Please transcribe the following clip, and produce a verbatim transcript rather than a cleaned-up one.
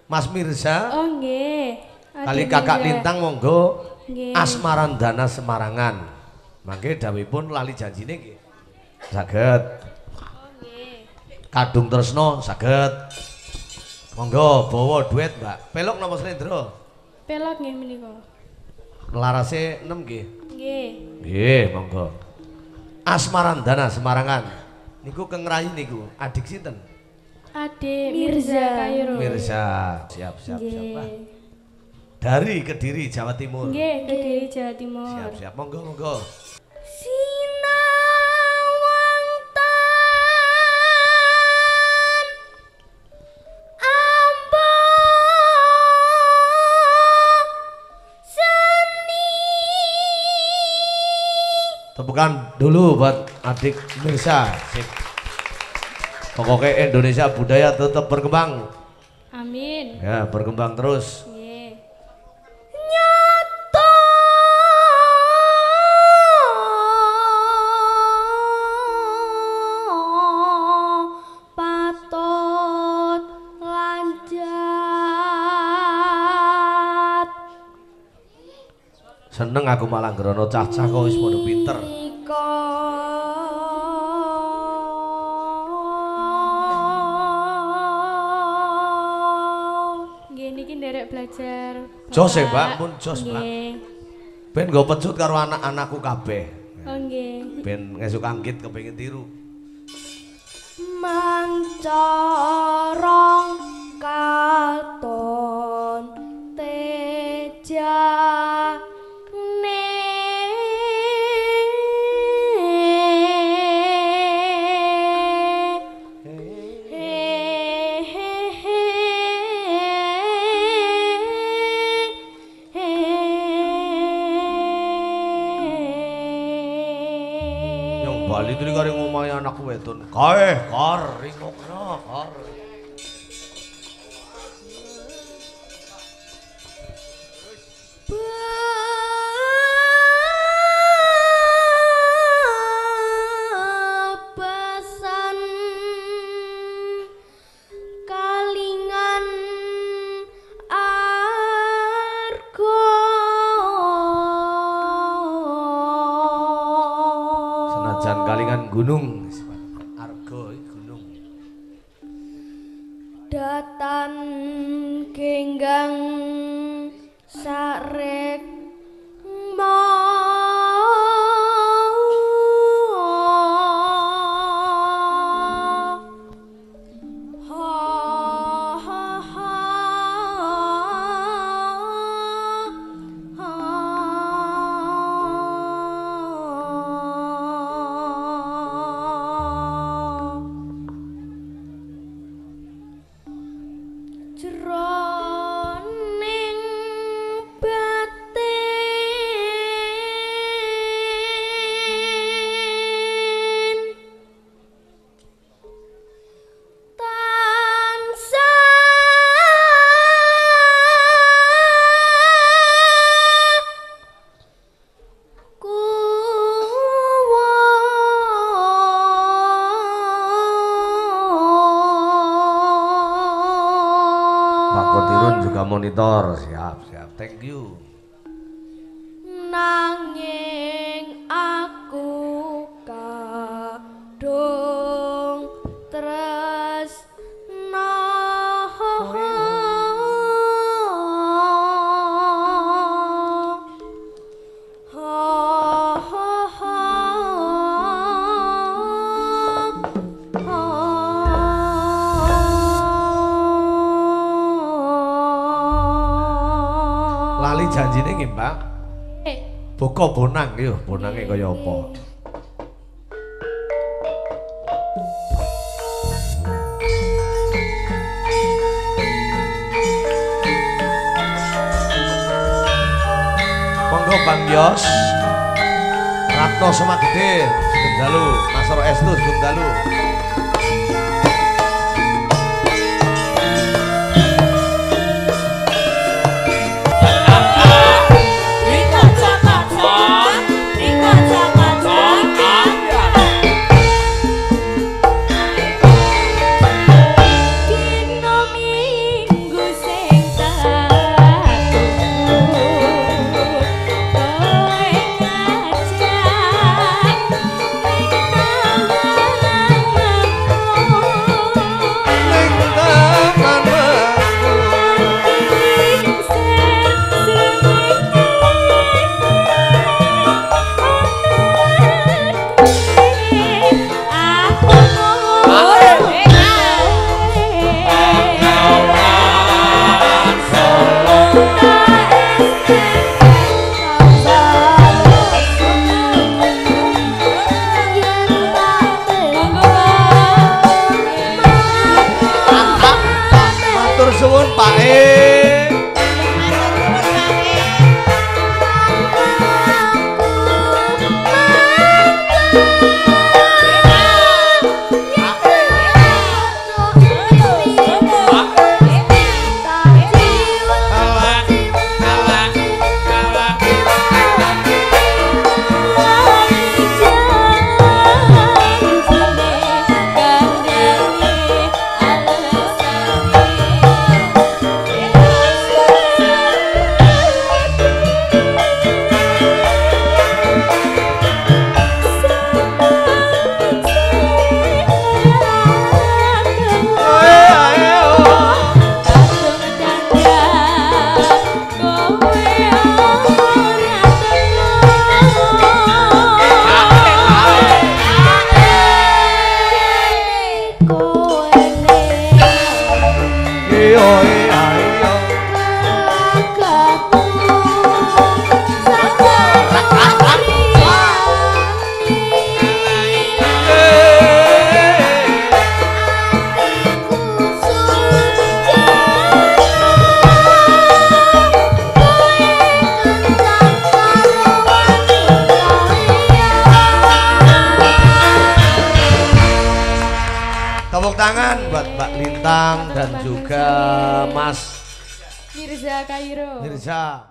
Mas Mirza. Oh nggih. Kali Kakak Lintang monggo. Nggih. Asmarandana Semarangan. Mangke dawuhipun lali janjine nggih. Saged. Oh nggih. Kadung tresno saged. Monggo bawa duet, Mbak. Pelok napa slendra? Pelok nggih menika. Larase enam nggih. Nggih. Nggih, monggo. Asmarandana Semarangan. Niku kengrayi niku, adik sinten? Ade Mirza Khairul. Mirza. Siap, siap, Nggih. siap, Pak. Dari Kediri, Jawa Timur. Nggih, Kediri Jawa Timur. Siap, siap. Monggo, monggo. Sinawang Tepukan dulu buat adik Mirza. Sip. Pokoknya Indonesia budaya tetap berkembang. Amin. Ya, berkembang terus. Nggih. Nyata patut lanjat. Seneng aku malah ngerono cah-cah kok wis padha pinter. Nggih niki nderek belajar. Jos ya, Mbak, pun jos, Mbak. Nggih. Ben nggo pecut karo anak-anakku kabeh. Oh nggih. Ben ngesuk anggit kepengin tiru. Mancorong katon teja Bali itu kari ngomahi anak wedon. Kae, kar ringokna, kar. Bebasan kalingan argo. Senajan kalingan gunung. Argo gunung. Datan genggang sarek mau ha ha ha jroning batin tansah Pak Kodirun juga monitor. Siap, siap. Thank you. nanging aku kadung tresno Lali janjine nggih, Mbak. Eh, Boko bonang yo, bonange kaya apa? Monggo Bang Yos. Ratno Semagede, sugeng dalu, Masro Estu sugeng dalu. Dino minggu sing awake. Tepuk tangan buat Mbak Lintang dan juga Mas Mirza Kairo. Mirza.